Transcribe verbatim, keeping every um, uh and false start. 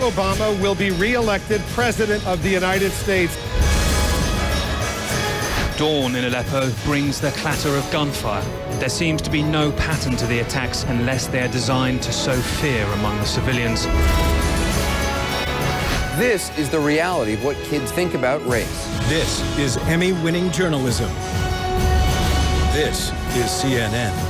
Obama will be re-elected President of the United States. Dawn in Aleppo brings the clatter of gunfire. There seems to be no pattern to the attacks unless they're designed to sow fear among the civilians. This is the reality of what kids think about race. This is Emmy-winning journalism. This is C N N.